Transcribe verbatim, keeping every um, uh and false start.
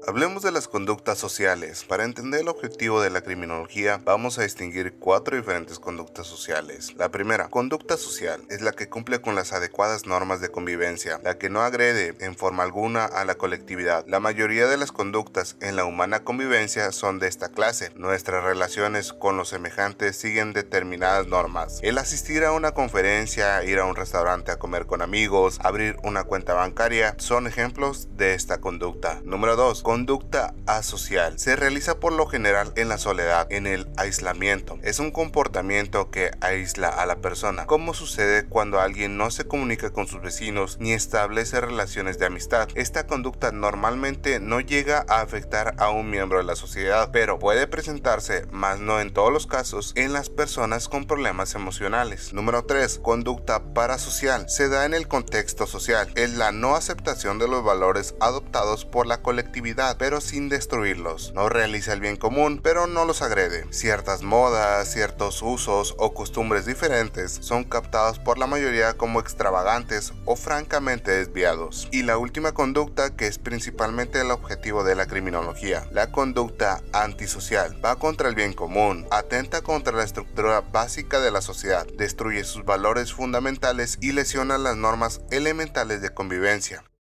Hablemos de las conductas sociales. Para entender el objetivo de la criminología, vamos a distinguir cuatro diferentes conductas sociales. La primera, conducta social, es la que cumple con las adecuadas normas de convivencia, la que no agrede en forma alguna a la colectividad. La mayoría de las conductas en la humana convivencia son de esta clase. Nuestras relaciones con los semejantes siguen determinadas normas. El asistir a una conferencia, ir a un restaurante a comer con amigos, abrir una cuenta bancaria, son ejemplos de esta conducta. Número dos. Conducta asocial. Se realiza por lo general en la soledad, en el aislamiento. Es un comportamiento que aísla a la persona, como sucede cuando alguien no se comunica con sus vecinos ni establece relaciones de amistad. Esta conducta normalmente no llega a afectar a un miembro de la sociedad, pero puede presentarse, más no en todos los casos, en las personas con problemas emocionales. Número tres. Conducta parasocial. Se da en el contexto social. Es la no aceptación de los valores adoptados por la colectividad, pero sin destruirlos. No realiza el bien común, pero no los agrede. Ciertas modas, ciertos usos o costumbres diferentes son captados por la mayoría como extravagantes o francamente desviados. Y la última conducta, que es principalmente el objetivo de la criminología, la conducta antisocial, va contra el bien común, atenta contra la estructura básica de la sociedad, destruye sus valores fundamentales y lesiona las normas elementales de convivencia.